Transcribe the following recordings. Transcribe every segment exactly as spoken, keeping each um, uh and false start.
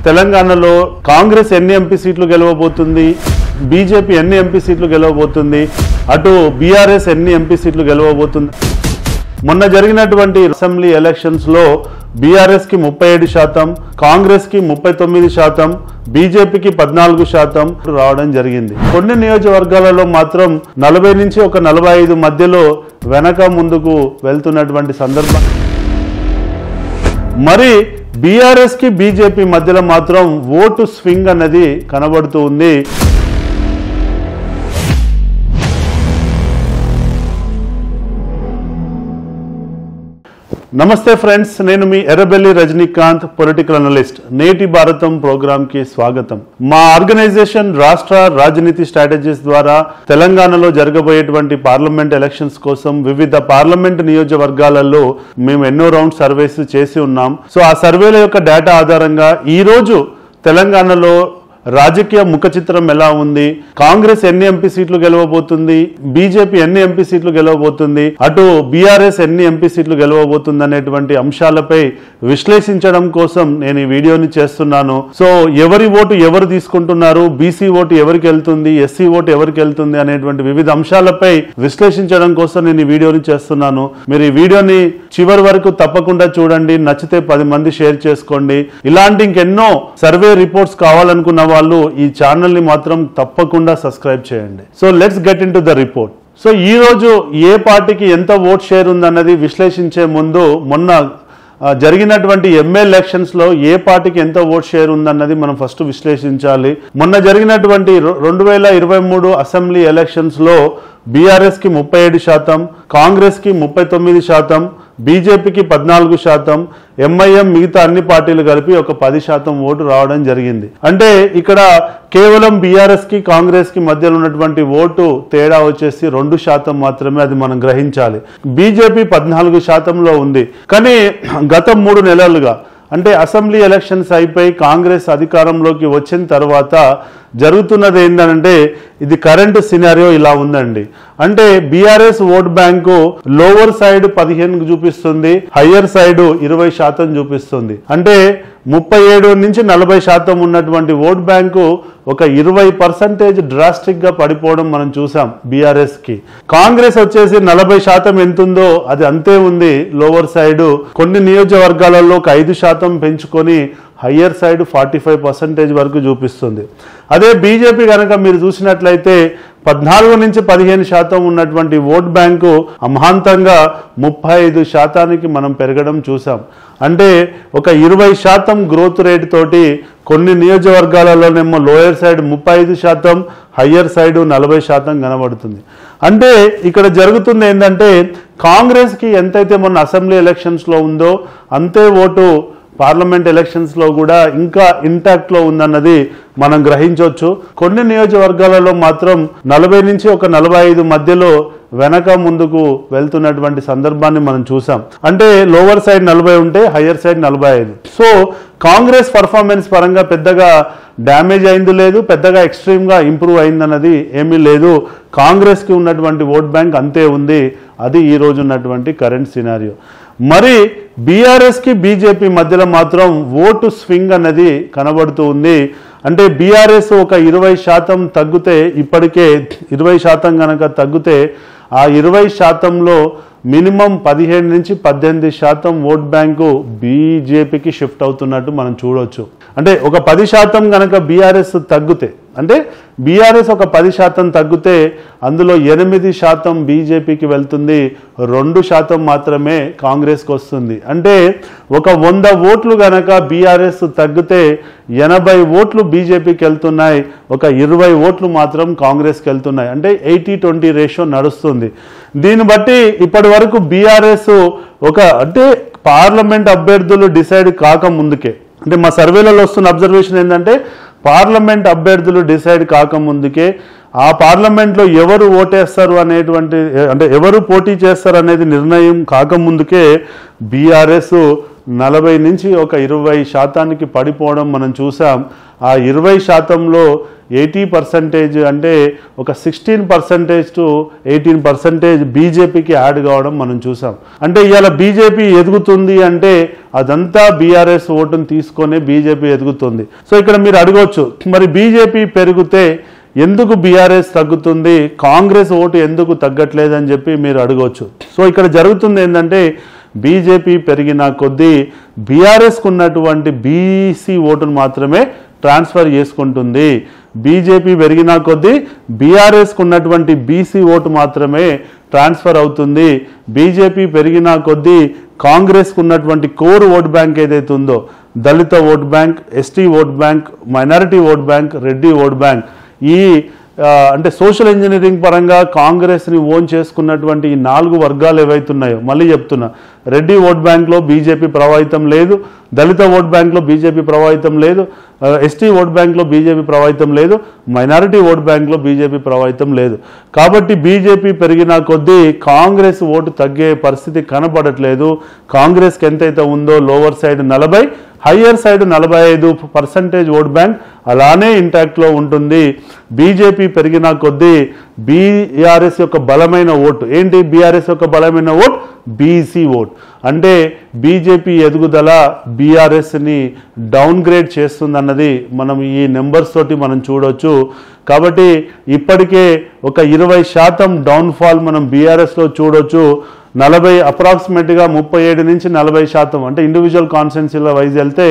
తెలంగాణలో కాంగ్రెస్ ఎన్ని ఎంపీ సీట్లు గెలవబోతుంది, బీజేపీ ఎన్ని ఎంపీ సీట్లు గెలవబోతుంది, అటు బీఆర్ఎస్ ఎన్ని ఎంపీ సీట్లు గెలవబోతుంది. మొన్న జరిగినటువంటి అసెంబ్లీ ఎలక్షన్స్ లో బీఆర్ఎస్ కి ముప్పై ఏడు శాతం, కాంగ్రెస్ కి ముప్పై తొమ్మిది శాతం, బీజేపీకి పద్నాలుగు శాతం రావడం జరిగింది. కొన్ని నియోజకవర్గాలలో మాత్రం నలభై నుంచి ఒక నలభై ఐదు మధ్యలో వెనక ముందుకు వెళ్తున్నటువంటి సందర్భం. మరి బీఆర్ఎస్ కి బీజేపీ మధ్యలో మాత్రం ఓటు స్వింగ్ అన్నది కనబడుతూ ఉంది. నమస్తే ఫ్రెండ్స్, నేను మీ ఎర్రబెల్లి రజనీకాంత్, పొలిటికల్ అనలిస్ట్. నేటి భారతం ప్రోగ్రామ్ కి స్వాగతం. మా ఆర్గనైజేషన్ రాష్ట్ర రాజనీతి స్ట్రాటజీస్ ద్వారా తెలంగాణలో జరగబోయేటువంటి పార్లమెంట్ ఎలక్షన్స్ కోసం వివిధ పార్లమెంట్ నియోజకవర్గాలలో మేము ఎన్నో రౌండ్ సర్వేస్ చేసి ఉన్నాం. సో ఆ సర్వేల యొక్క డేటా ఆధారంగా ఈ రోజు తెలంగాణలో రాజకీయ ముఖ చిత్రం ఎలా ఉంది, కాంగ్రెస్ ఎన్ని ఎంపీ సీట్లు గెలవబోతుంది, బీజేపీ ఎన్ని ఎంపీ సీట్లు గెలవబోతుంది, అటు బీఆర్ఎస్ ఎన్ని ఎంపీ సీట్లు గెలవబోతుంది అనేటువంటి అంశాలపై విశ్లేషించడం కోసం నేను ఈ వీడియోని చేస్తున్నాను. సో ఎవరి ఓటు ఎవరు తీసుకుంటున్నారు, బీసీ ఓటు ఎవరికి వెళ్తుంది, ఎస్సీ ఓటు ఎవరికి వెళ్తుంది అనేటువంటి వివిధ అంశాలపై విశ్లేషించడం కోసం నేను ఈ వీడియోని చేస్తున్నాను. మీరు ఈ వీడియోని చివరి వరకు తప్పకుండా చూడండి, నచ్చితే పది మంది షేర్ చేసుకోండి. ఇలాంటి ఇంకెన్నో సర్వే రిపోర్ట్స్ కావాలనుకున్న వాళ్ళు ఈ ఛానల్ ని మాత్రం తప్పకుండా సబ్స్క్రైబ్ చేయండి. So let's get into the report. So ఈ రోజు ఏ పార్టీకి ఎంత ఓట్ షేర్ ఉందన్నది విశ్లేషించే ముందు మొన్న జరిగినటువంటి ఎంఏ ఎలక్షన్స్ లో ఏ పార్టీకి ఎంత ఓట్ షేర్ ఉందన్నది మనం ఫస్ట్ విశ్లేషించాలి. మొన్న జరిగినటువంటి రెండు వేల ఇరవై మూడు అసెంబ్లీ ఎలక్షన్స్ లో బీఆర్ఎస్ కి ముప్పై ఏడు శాతం, కాంగ్రెస్ కి ముప్పై తొమ్మిది శాతం, బీజేపీకి పద్నాలుగు శాతం, ఎంఐఎం మిగతా అన్ని పార్టీలు కలిపి ఒక పది శాతం ఓటు రావడం జరిగింది. అంటే ఇక్కడ కేవలం బీఆర్ఎస్ కి కాంగ్రెస్ కి మధ్యలో ఉన్నటువంటి ఓటు తేడా వచ్చేసి రెండు శాతం మాత్రమే, అది మనం గ్రహించాలి. బీజేపీ పద్నాలుగు శాతంలో ఉంది. కానీ గత మూడు నెలలుగా అంటే అసెంబ్లీ ఎలక్షన్స్ అయిపోయి కాంగ్రెస్ అధికారంలోకి వచ్చిన తర్వాత జరుగుతున్నది ఏంటంటే ఇది కరెంట్ సినారియో ఇలా ఉందండి. అంటే BRS vote bank lower side పదిహేను చూపిస్తుంది, హయ్యర్ సైడ్ ఇరవై శాతం చూపిస్తుంది. అంటే ముప్పై ఏడు నుంచి నలభై శాతం ఉన్నటువంటి ఓట్ బ్యాంకు ఒక ఇరవై పర్సెంటేజ్ డ్రాస్టిక్ గా పడిపోవడం మనం చూసాం బీఆర్ఎస్ కి. కాంగ్రెస్ వచ్చేసి నలభై శాతం ఎంతుందో అది అంతే ఉంది లోవర్ సైడ్. కొన్ని నియోజకవర్గాలలో ఒక ఐదు శాతం పెంచుకొని higher side forty five percentage వరకు చూపిస్తుంది. అదే బీజేపీ కనుక మీరు చూసినట్లయితే పద్నాలుగు నుంచి పదిహేను శాతం ఉన్నటువంటి ఓట్ బ్యాంకు అమాంతంగా ముప్పై ఐదు శాతానికి మనం పెరగడం చూసాం. అంటే ఒక ఇరవై శాతం గ్రోత్ రేట్ తోటి కొన్ని నియోజకవర్గాలలోనేమో లోయర్ సైడ్ ముప్పై ఐదు శాతం, హయ్యర్ సైడ్ నలభై శాతం కనబడుతుంది. అంటే ఇక్కడ జరుగుతుంది ఏంటంటే కాంగ్రెస్కి ఎంతైతే మొన్న అసెంబ్లీ ఎలక్షన్స్లో ఉందో అంతే ఓటు పార్లమెంట్ ఎలక్షన్స్ లో కూడా ఇంకా ఇంటాక్ట్ లో ఉందన్నది మనం గ్రహించవచ్చు. కొన్ని నియోజకవర్గాలలో మాత్రం నలభై నుంచి ఒక నలభై ఐదు మధ్యలో వెనక ముందుకు వెళ్తున్నటువంటి సందర్భాన్ని మనం చూసాం. అంటే లోవర్ సైడ్ నలభై ఉంటే హయ్యర్ సైడ్ నలభై ఐదు. సో కాంగ్రెస్ పర్ఫార్మెన్స్ పరంగా పెద్దగా డ్యామేజ్ అయింది లేదు, పెద్దగా ఎక్స్ట్రీమ్ గా ఇంప్రూవ్ అయిందన్నది ఏమీ లేదు. కాంగ్రెస్ కి ఉన్నటువంటి ఓట్ బ్యాంక్ అంతే ఉంది. అది ఈ రోజు ఉన్నటువంటి కరెంట్ సినారియో. మరి బీఆర్ఎస్ కి బీజేపీ మధ్యలో మాత్రం ఓటు స్వింగ్ అన్నది కనబడుతూ ఉంది. అంటే బీఆర్ఎస్ ఒక ఇరవై శాతం తగ్గితే, ఇప్పటికే ఇరవై శాతం కనుక తగ్గితే ఆ ఇరవై శాతంలో మినిమం పదిహేడు నుంచి పద్దెనిమిది శాతం ఓట్ బ్యాంకు బీజేపీకి షిఫ్ట్ అవుతున్నట్టు మనం చూడవచ్చు. అంటే ఒక పది శాతం కనుక బీఆర్ఎస్ తగ్గితే, అంటే బీఆర్ఎస్ ఒక పది శాతం తగ్గితే అందులో ఎనిమిది శాతం బీజేపీకి వెళ్తుంది, రెండు శాతం మాత్రమే కాంగ్రెస్కి వస్తుంది. అంటే ఒక వంద ఓట్లు గనక బీఆర్ఎస్ తగ్గితే ఎనభై ఓట్లు బీజేపీకి వెళ్తున్నాయి, ఒక ఇరవై ఓట్లు మాత్రం కాంగ్రెస్కి వెళ్తున్నాయి. అంటే ఎయిటీ ట్వంటీ రేషియో నడుస్తుంది. దీన్ని బట్టి ఇప్పటి వరకు బీఆర్ఎస్ ఒక అంటే పార్లమెంట్ అభ్యర్థులు డిసైడ్ కాక ముందుకే, అంటే మా సర్వేలలో వస్తున్న అబ్జర్వేషన్ ఏంటంటే పార్లమెంట్ అభ్యర్థులు డిసైడ్ కాకముందుకే ఆ పార్లమెంట్లో ఎవరు ఓటేస్తారు అనేటువంటి, అంటే ఎవరు పోటీ చేస్తారు అనేది నిర్ణయం కాకముందుకే బీఆర్ఎస్ నలభై నుంచి ఒక ఇరవై శాతానికి పడిపోవడం మనం చూసాం. ఆ ఇరవై శాతంలో ఎయిటీ పర్సెంటేజ్ అంటే ఒక sixteen percentage to eighteen percentage బీజేపీకి యాడ్ కావడం మనం చూసాం. అంటే ఇవాళ బీజేపీ ఎదుగుతుంది అంటే అదంతా బీఆర్ఎస్ ఓటును తీసుకొని బీజేపీ ఎదుగుతుంది. సో ఇక్కడ మీరు అడగవచ్చు, మరి బీజేపీ పెరిగితే ఎందుకు బీఆర్ఎస్ తగ్గుతుంది, కాంగ్రెస్ ఓటు ఎందుకు తగ్గట్లేదని చెప్పి మీరు అడగవచ్చు. సో ఇక్కడ జరుగుతుంది ఏంటంటే బీజేపీ పెరిగిన కొద్దీ బీఆర్ఎస్కు ఉన్నటువంటి బీసీ ఓటును మాత్రమే ట్రాన్స్ఫర్ చేసుకుంటుంది. బీజేపీ పెరిగిన కొద్దీ బీఆర్ఎస్కు ఉన్నటువంటి బీసీ ఓటు మాత్రమే ట్రాన్స్ఫర్ అవుతుంది. బీజేపీ పెరిగిన కొద్దీ కాంగ్రెస్కు ఉన్నటువంటి కోర్ ఓట్ బ్యాంక్ ఏదైతే ఉందో, Dalit vote bank, ST vote bank, minority vote bank, Reddy vote bank, ఈ అంటే సోషల్ ఇంజనీరింగ్ పరంగా కాంగ్రెస్ని ఓన్ చేసుకున్నటువంటి ఈ నాలుగు వర్గాలు ఏవైతున్నాయో, మళ్ళీ చెప్తున్నా, రెడ్డి ఓట్ బ్యాంక్లో బీజేపీ ప్రభావితం లేదు, దళిత ఓట్ బ్యాంక్లో బీజేపీ ప్రభావితం లేదు, ఎస్టీ ఓట్ బ్యాంక్లో బీజేపీ ప్రభావితం లేదు, మైనారిటీ ఓట్ బ్యాంక్లో బీజేపీ ప్రభావితం లేదు. కాబట్టి బీజేపీ పెరిగిన కొద్దీ కాంగ్రెస్ ఓటు తగ్గే పరిస్థితి కనపడట్లేదు. కాంగ్రెస్కి ఎంతైతే ఉందో లోవర్ సైడ్ నలభై, హయ్యర్ సైడ్ నలభై ఐదు పర్సెంటేజ్ ఓట్ బ్యాంక్ అలానే ఇంటాక్ట్లో ఉంటుంది. బీజేపీ పెరిగిన కొద్దీ బీఆర్ఎస్ యొక్క బలమైన ఓటు ఏంటి, బీఆర్ఎస్ యొక్క బలమైన ఓట్ బీసీ ఓట్. అంటే బీజేపీ ఎదుగుదల బీఆర్ఎస్ని డౌన్ గ్రేడ్ చేస్తుందన్నది మనం ఈ నెంబర్స్ తోటి మనం చూడవచ్చు. కాబట్టి ఇప్పటికే ఒక ఇరవై శాతం డౌన్ఫాల్ మనం బీఆర్ఎస్లో చూడొచ్చు. నలభై అప్రాక్సిమేట్గా ముప్పై ఏడు నుంచి నలభై శాతం అంటే ఇండివిజువల్ కాన్స్టిట్యున్సీల వైజ్ వెళ్తే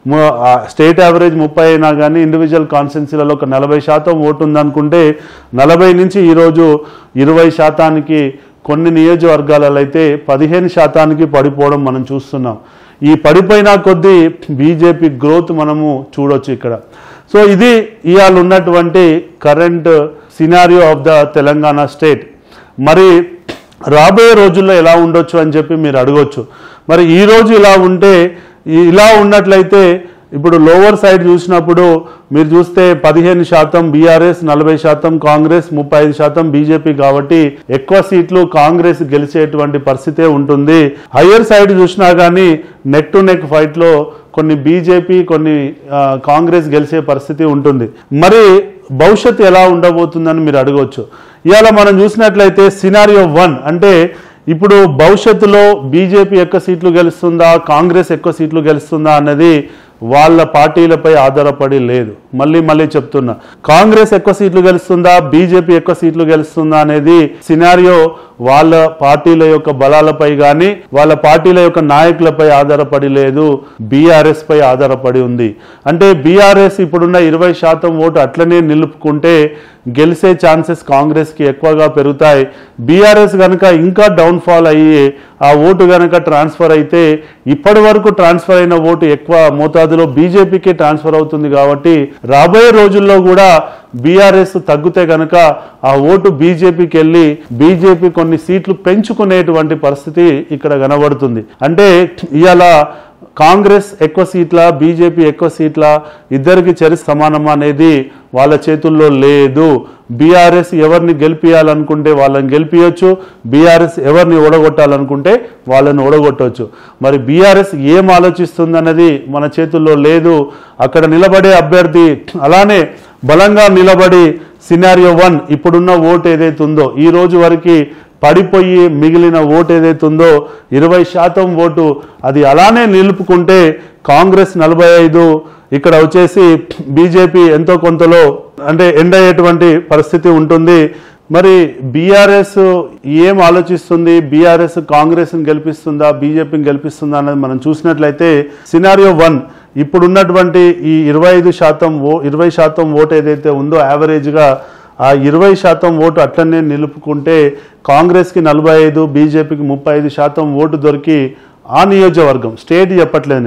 స్టేట్ యావరేజ్ ముప్పై అయినా కానీ ఇండివిజువల్ కాన్స్టిట్యున్సీలలో ఒక నలభై శాతం ఓటు ఉందనుకుంటే నలభై నుంచి ఈరోజు ఇరవై శాతానికి, కొన్ని నియోజకవర్గాలలో అయితే పదిహేను శాతానికి పడిపోవడం మనం చూస్తున్నాం. ఈ పడిపోయిన కొద్దీ బీజేపీ గ్రోత్ మనము చూడొచ్చు ఇక్కడ. సో ఇది ఇవాళ ఉన్నటువంటి current scenario of the Telangana state. మరి రాబోయే రోజుల్లో ఎలా ఉండొచ్చు అని చెప్పి మీరు అడగొచ్చు. మరి ఈరోజు ఇలా ఉంటే, ఇలా ఉన్నట్లయితే ఇప్పుడు లోవర్ సైడ్ చూసినప్పుడు మీరు చూస్తే పదిహేను శాతం బీఆర్ఎస్, నలభై శాతం కాంగ్రెస్, ముప్పై ఐదు శాతం బీజేపీ. కాబట్టి ఎక్కువ సీట్లు కాంగ్రెస్ గెలిచేటువంటి పరిస్థితే ఉంటుంది. హయ్యర్ సైడ్ చూసినా కానీ నెక్ టు నెక్ ఫైట్లో కొన్ని బీజేపీ, కొన్ని కాంగ్రెస్ గెలిచే పరిస్థితి ఉంటుంది. మరి భవిష్యత్తు ఎలా ఉండబోతుందని మీరు అడగవచ్చు. ఇవాళ మనం చూసినట్లయితే సినారియో వన్ అంటే ఇప్పుడు భవిష్యత్తులో బీజేపీ ఎక్కువ సీట్లు గెలుస్తుందా, కాంగ్రెస్ ఎక్కువ సీట్లు గెలుస్తుందా అన్నది వాళ్ళ పార్టీలపై ఆధారపడి లేదు. మళ్ళీ మళ్ళీ చెప్తున్నా, కాంగ్రెస్ ఎక్కువ సీట్లు గెలుస్తుందా, బీజేపీ ఎక్కువ సీట్లు గెలుస్తుందా అనేది సినారియో వాళ్ళ పార్టీల యొక్క బలాలపై కానీ వాళ్ళ పార్టీల యొక్క నాయకులపై ఆధారపడి లేదు, బీఆర్ఎస్ పై ఆధారపడి ఉంది. అంటే బీఆర్ఎస్ ఇప్పుడున్న ఇరవై శాతం ఓటు అట్లనే నిలుపుకుంటే గెలిచే ఛాన్సెస్ కాంగ్రెస్కి ఎక్కువగా పెరుగుతాయి. బీఆర్ఎస్ కనుక ఇంకా డౌన్ఫాల్ అయ్యి ఆ ఓటు కనుక ట్రాన్స్ఫర్ అయితే ఇప్పటి వరకు ట్రాన్స్ఫర్ అయిన ఓటు ఎక్కువ మోతాదులో బీజేపీకి ట్రాన్స్ఫర్ అవుతుంది. కాబట్టి రాబోయే రోజుల్లో కూడా బీఆర్ఎస్ తగ్గితే కనుక ఆ ఓటు బీజేపీకి వెళ్ళి బీజేపీ కొన్ని సీట్లు పెంచుకునేటువంటి పరిస్థితి ఇక్కడ కనబడుతుంది. అంటే ఇవాళ కాంగ్రెస్ ఎక్కువ సీట్ల, బీజేపీ ఎక్కువ సీట్ల, ఇద్దరికి చరి సమానమా అనేది వాళ్ళ చేతుల్లో లేదు. బీఆర్ఎస్ ఎవరిని గెలిపియాలనుకుంటే వాళ్ళని గెలిపించవచ్చు, బీఆర్ఎస్ ఎవరిని ఓడగొట్టాలనుకుంటే వాళ్ళని ఓడగొట్టవచ్చు. మరి బీఆర్ఎస్ ఏం ఆలోచిస్తుందన్నది మన చేతుల్లో లేదు. అక్కడ నిలబడే అభ్యర్థి అలానే బలంగా నిలబడి సినారియో వన్ ఇప్పుడున్న ఓటు ఏదైతే ఉందో ఈ రోజు వరకు పడిపోయి మిగిలిన ఓటు ఏదైతే ఉందో ఇరవై శాతం ఓటు అది అలానే నిలుపుకుంటే కాంగ్రెస్ నలభై ఐదు, ఇక్కడ వచ్చేసి బీజేపీ ఎంతో కొంతలో అంటే ఎండ్ అయ్యేటువంటి పరిస్థితి ఉంటుంది. మరి బీఆర్ఎస్ ఏం ఆలోచిస్తుంది, బీఆర్ఎస్ కాంగ్రెస్ని గెలిపిస్తుందా, బీజేపీని గెలిపిస్తుందా అన్నది మనం చూసినట్లయితే సినారియో వన్ ఇప్పుడున్నటువంటి ఈ ఇరవై ఐదు శాతం ఓ ఇరవై శాతం ఓటు ఏదైతే ఉందో యావరేజ్గా ఆ ఇరవై శాతం ఓటు అట్లనే నిలుపుకుంటే కాంగ్రెస్కి నలభై ఐదు, బీజేపీకి ముప్పై ఐదు శాతం ఓటు దొరికి ఆ నియోజకవర్గం, స్టేట్ చెప్పట్లేదు నేను,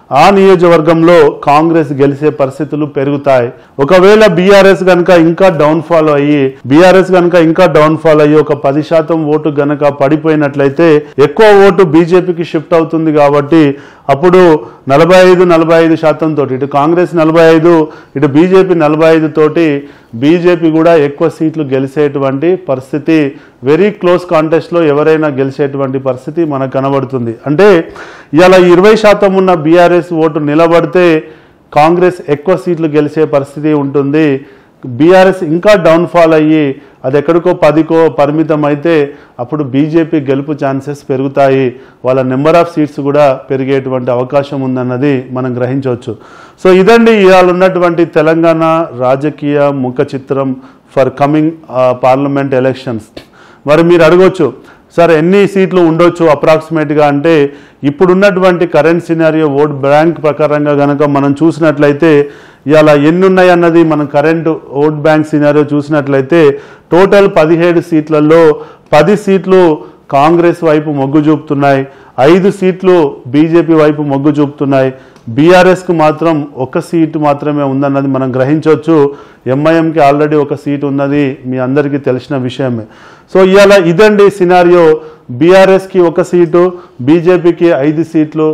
ఆ నియోజకవర్గంలో కాంగ్రెస్ గెలిచే పరిస్థితులు పెరుగుతాయి. ఒకవేళ బీఆర్ఎస్ గనక ఇంకా డౌన్ ఫాల్ అయ్యి బీఆర్ఎస్ గనక ఇంకా డౌన్ ఫాల్ అయ్యి ఒక పది శాతం ఓటు గనక పడిపోయినట్లయితే ఎక్కువ ఓటు బీజేపీకి షిఫ్ట్ అవుతుంది. కాబట్టి అప్పుడు నలభై ఐదు నలభై ఐదు శాతం తోటి ఇటు కాంగ్రెస్ నలభై ఐదు ఇటు బీజేపీ నలభై ఐదు తోటి బీజేపీ కూడా ఎక్కువ సీట్లు గెలిచేటువంటి పరిస్థితి, వెరీ క్లోజ్ కాంటెస్ట్లో ఎవరైనా గెలిచేటువంటి పరిస్థితి మనకు కనబడుతుంది. అంటే ఇలా ఇరవై శాతం ఉన్న బీఆర్ఎస్ ఓటు నిలబడితే కాంగ్రెస్ ఎక్కువ సీట్లు గెలిచే పరిస్థితి ఉంటుంది. బీఆర్ఎస్ ఇంకా డౌన్ఫాల్ అయ్యి అది ఎక్కడికో పదికో పరిమితం అయితే అప్పుడు బీజేపీ గెలుపు ఛాన్సెస్ పెరుగుతాయి, వాళ్ళ నెంబర్ ఆఫ్ సీట్స్ కూడా పెరిగేటువంటి అవకాశం ఉందన్నది మనం గ్రహించవచ్చు. సో ఇదండి ఇవాళ ఉన్నటువంటి తెలంగాణ రాజకీయ ముఖ చిత్రం ఫర్ కమింగ్ పార్లమెంట్ ఎలక్షన్స్. మరి మీరు అడగొచ్చు, సార్ ఎన్ని సీట్లు ఉండొచ్చు అప్రాక్సిమేట్గా అంటే, ఇప్పుడున్నటువంటి కరెంట్ సినారియో ఓట్ బ్యాంక్ ప్రకారంగా కనుక మనం చూసినట్లయితే ఇలా ఎన్ని ఉన్నాయి అన్నది మనం కరెంట్ ఓట్ బ్యాంక్ సినారియో చూసినట్లయితే టోటల్ పదిహేడు సీట్లలో పది సీట్లు కాంగ్రెస్ వైపు మొగ్గు చూపుతున్నాయి, ఐదు సీట్లు బీజేపీ వైపు మొగ్గు చూపుతున్నాయి. బీఆర్ఎస్కు మాత్రం ఒక సీటు మాత్రమే ఉందన్నది మనం గ్రహించవచ్చు. ఎంఐఎంకి ఆల్రెడీ ఒక సీటు ఉన్నది మీ అందరికీ తెలిసిన విషయమే. సో ఇవాళ ఇదండి సినారియో, బీఆర్ఎస్కి ఒక సీటు, బీజేపీకి ఐదు సీట్లు.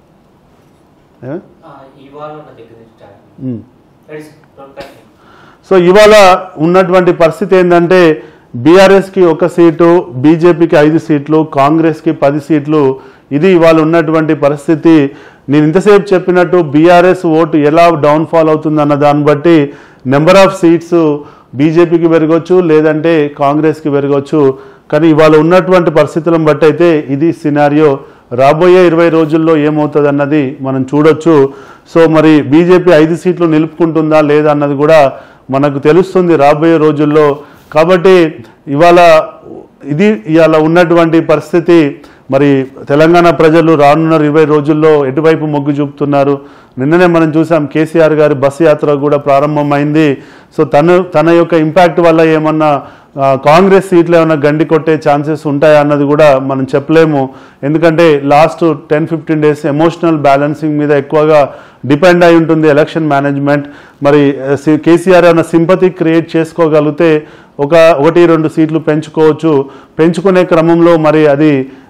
సో ఇవాళ ఉన్నటువంటి పరిస్థితి ఏంటంటే బీఆర్ఎస్కి ఒక సీటు, బీజేపీకి ఐదు సీట్లు, కాంగ్రెస్కి పది సీట్లు. ఇది ఇవాళ ఉన్నటువంటి పరిస్థితి. నేను ఇంతసేపు చెప్పినట్టు బీఆర్ఎస్ ఓటు ఎలా డౌన్ఫాల్ అవుతుందన్న దాన్ని బట్టి నెంబర్ ఆఫ్ సీట్స్ బీజేపీకి పెరగవచ్చు, లేదంటే కాంగ్రెస్కి పెరగవచ్చు. కానీ ఇవాళ ఉన్నటువంటి పరిస్థితులను బట్టి అయితే ఇది సినారియో. రాబోయే ఇరవై రోజుల్లో ఏమవుతుంది అన్నది మనం చూడొచ్చు. సో మరి బీజేపీ ఐదు సీట్లు నిలుపుకుంటుందా లేదా అన్నది కూడా మనకు తెలుస్తుంది రాబోయే రోజుల్లో. కాబట్టి ఇవాళ ఇది ఇవాళ ఉన్నటువంటి పరిస్థితి. మరి తెలంగాణ ప్రజలు రానున్న ఇరవై రోజుల్లో ఎటువైపు మొగ్గు చూపుతున్నారు? నిన్ననే మనం చూసాం కేసీఆర్ గారి బస్సు యాత్ర కూడా ప్రారంభమైంది. సో తన తన యొక్క ఇంపాక్ట్ వల్ల ఏమన్నా కాంగ్రెస్ సీట్లు ఏమైనా గండి కొట్టే ఛాన్సెస్ ఉంటాయా అన్నది కూడా మనం చెప్పలేము. ఎందుకంటే last ten fifteen days emotional balancing మీద ఎక్కువగా డిపెండ్ అయి ఉంటుంది ఎలక్షన్ మేనేజ్మెంట్. మరి కేసీఆర్ ఏమైనా సింపతి క్రియేట్ చేసుకోగలిగితే ఒక ఒకటి రెండు సీట్లు పెంచుకోవచ్చు. పెంచుకునే క్రమంలో మరి అది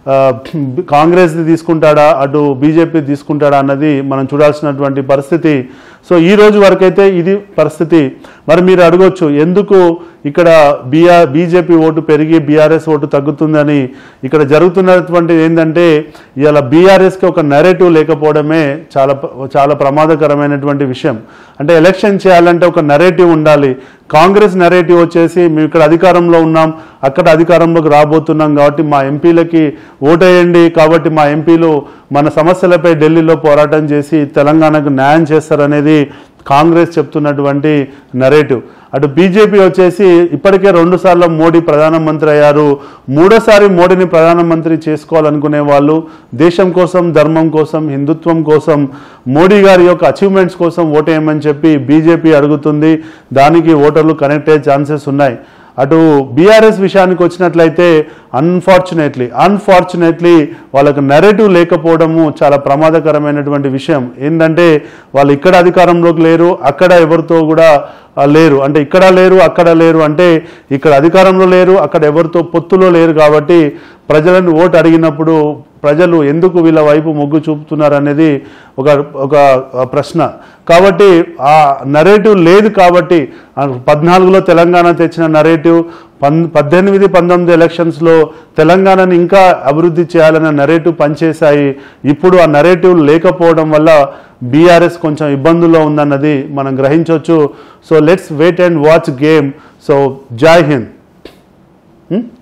కాంగ్రెస్ది తీసుకుంటాడా అటు బీజేపీ తీసుకుంటాడా అన్నది మనం చూడాల్సినటువంటి పరిస్థితి. సో ఈ రోజు వరకైతే ఇది పరిస్థితి. మరి మీరు అడగొచ్చు, ఎందుకు ఇక్కడ బీఆర్ బీజేపీ ఓటు పెరిగి బీఆర్ఎస్ ఓటు తగ్గుతుందని? ఇక్కడ జరుగుతున్నటువంటి ఏంటంటే ఇవాళ బీఆర్ఎస్కి ఒక నెరేటివ్ లేకపోవడమే చాలా చాలా ప్రమాదకరమైనటువంటి విషయం. అంటే ఎలక్షన్ చేయాలంటే ఒక నెరేటివ్ ఉండాలి. కాంగ్రెస్ నెరేటివ్ వచ్చేసి మేము ఇక్కడ అధికారంలో ఉన్నాం, అక్కడ అధికారంలోకి రాబోతున్నాం కాబట్టి మా ఎంపీలకి ఓటేయండి, కాబట్టి మా ఎంపీలు మన సమస్యలపై ఢిల్లీలో పోరాటం చేసి తెలంగాణకు న్యాయం చేస్తారనేది కాంగ్రెస్ చెప్తున్నటువంటి నరేటివ్. అటు బీజేపీ వచ్చేసి ఇప్పటికే రెండు సార్లు మోడీ ప్రధానమంత్రి అయ్యారు, మూడోసారి మోడీని ప్రధానమంత్రి చేసుకోవాలనుకునే వాళ్ళు దేశం కోసం, ధర్మం కోసం, హిందుత్వం కోసం, మోడీ గారి యొక్క అచీవ్మెంట్స్ కోసం ఓటేయమని చెప్పి బీజేపీ అడుగుతుంది. దానికి ఓటర్లు కనెక్ట్ అయ్యే ఛాన్సెస్ ఉన్నాయి. అటు బీఆర్ఎస్ విషయానికి వచ్చినట్లయితే అన్ఫార్చునేట్లీ అన్ఫార్చునేట్లీ వాళ్ళకు నెరేటివ్ లేకపోవడము చాలా ప్రమాదకరమైనటువంటి విషయం. ఏంటంటే వాళ్ళు ఇక్కడ అధికారంలోకి లేరు, అక్కడ ఎవరితో కూడా లేరు. అంటే ఇక్కడ లేరు, అక్కడ లేరు, అంటే ఇక్కడ అధికారంలో లేరు, అక్కడ ఎవరితో పొత్తులో లేరు. కాబట్టి ప్రజలను ఓటు అడిగినప్పుడు ప్రజలు ఎందుకు వీళ్ళ వైపు మొగ్గు చూపుతున్నారు అనేది ఒక ఒక ప్రశ్న. కాబట్టి ఆ నరేటివ్ లేదు. కాబట్టి పద్నాలుగులో తెలంగాణ తెచ్చిన నరేటివ్, పన్ పద్దెనిమిది పంతొమ్మిది ఎలక్షన్స్లో తెలంగాణని ఇంకా అభివృద్ధి చేయాలన్న నరేటివ్ పనిచేశాయి. ఇప్పుడు ఆ నరేటివ్ లేకపోవడం వల్ల బీఆర్ఎస్ కొంచెం ఇబ్బందుల్లో ఉందన్నది మనం గ్రహించవచ్చు. So let's wait and watch game. So Jai Hind.